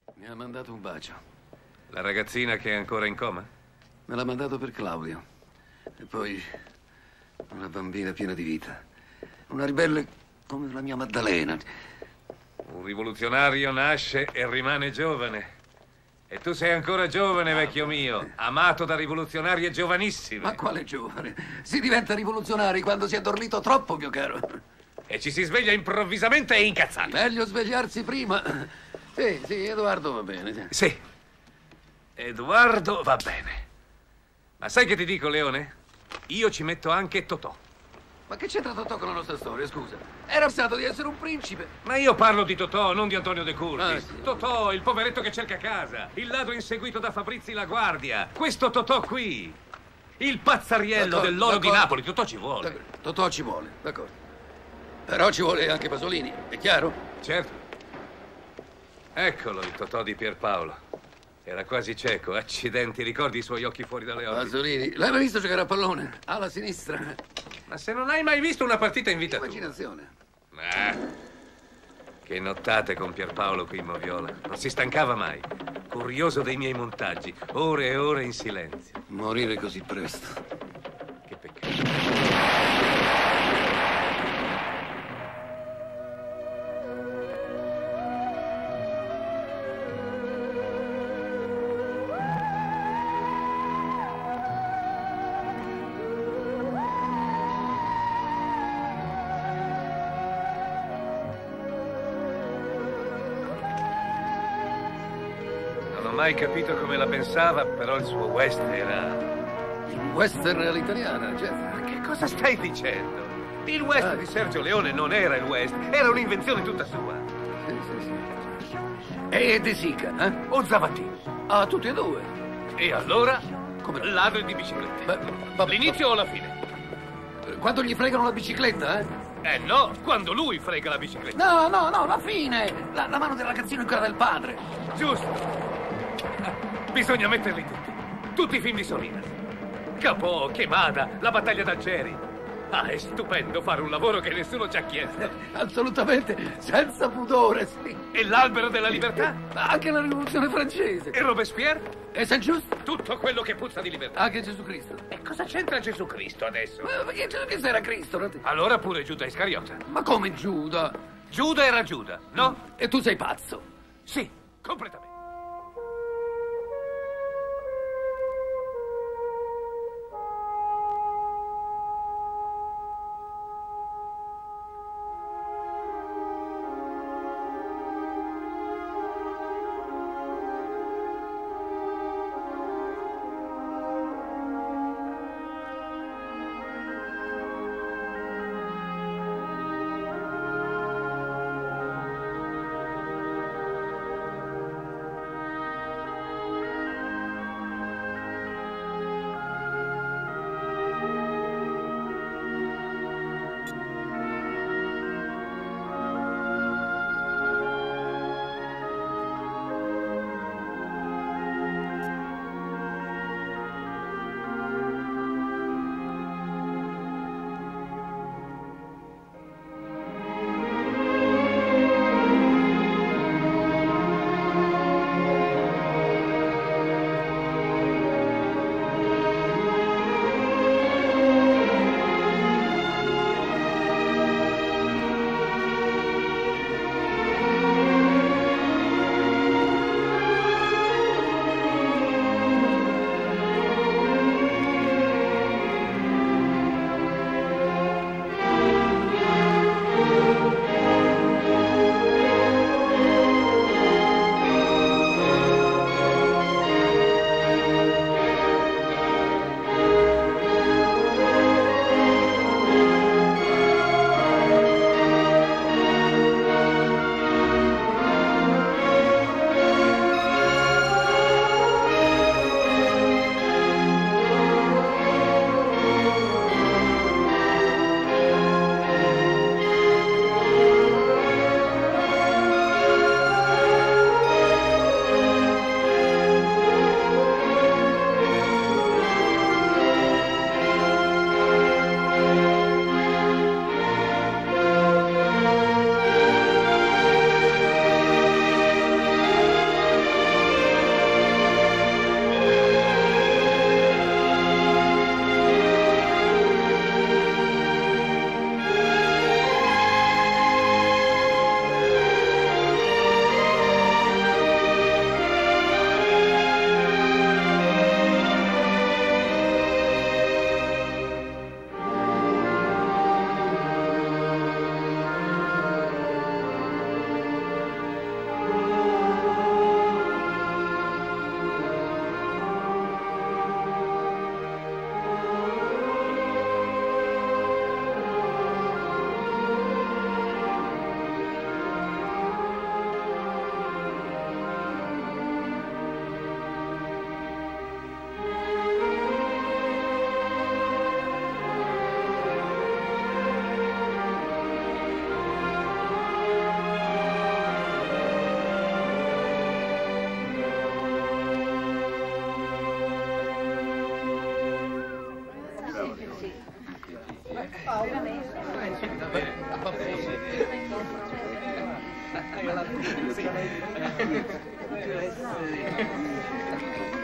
Mi ha mandato un bacio. La ragazzina che è ancora in coma? Me l'ha mandato per Claudio. E poi una bambina piena di vita. Una ribelle come la mia Maddalena. Un rivoluzionario nasce e rimane giovane. E tu sei ancora giovane, vecchio mio. Amato da rivoluzionarie giovanissime. Ma quale giovane? Si diventa rivoluzionari quando si è dormito troppo, mio caro. E ci si sveglia improvvisamente e incazzato. Meglio svegliarsi prima. Sì, Edoardo va bene. Sì, Edoardo va bene. Ma sai che ti dico, Leone? Io ci metto anche Totò. Ma che c'entra Totò con la nostra storia, scusa? Era pensato di essere un principe. Ma io parlo di Totò, non di Antonio De Curtis. Sì. Totò, il poveretto che cerca casa. Il ladro inseguito da Fabrizi La Guardia. Questo Totò qui. Il pazzariello dell'oro di Napoli. Totò ci vuole. Totò ci vuole, d'accordo. Però ci vuole anche Pasolini, è chiaro? Certo. Eccolo, il Totò di Pierpaolo. Era quasi cieco. Accidenti, ricordi i suoi occhi fuori dalle orbite? Pasolini, l'hai mai visto giocare a pallone? Alla sinistra. Ma se non hai mai visto una partita in vita tua. Immaginazione. Che nottate con Pierpaolo qui in Moviola. Non si stancava mai. Curioso dei miei montaggi. Ore e ore in silenzio. Morire così presto. Che peccato. Non ho mai capito come la pensava, però il suo West era... Il western all'italiana, certo. Ma che cosa stai dicendo? Il West di Sergio Leone non era il West, era un'invenzione tutta sua. Sì. E De Sica, eh? O Zavattini. Ah, tutti e due. E allora? Come? Ladri di biciclette. Vabbè, L'inizio o la fine? Quando gli fregano la bicicletta, eh? No, quando lui frega la bicicletta. No, la fine! La mano del ragazzino in quella del padre. Giusto. Bisogna metterli tutti. Tutti i film di Solina. Capò, Chemada, la battaglia d'Algeri. Ah, è stupendo fare un lavoro che nessuno ci ha chiesto. Assolutamente, senza pudore, sì. E l'albero della libertà? Anche la rivoluzione francese. E Robespierre? E Saint-Just? Tutto quello che puzza di libertà. Anche Gesù Cristo. E cosa c'entra Gesù Cristo adesso? Ma che era Cristo? Non ti- Allora pure Giuda Iscariota. Ma come Giuda? Giuda era Giuda, no? E tu sei pazzo. Sì, completamente. Veramente.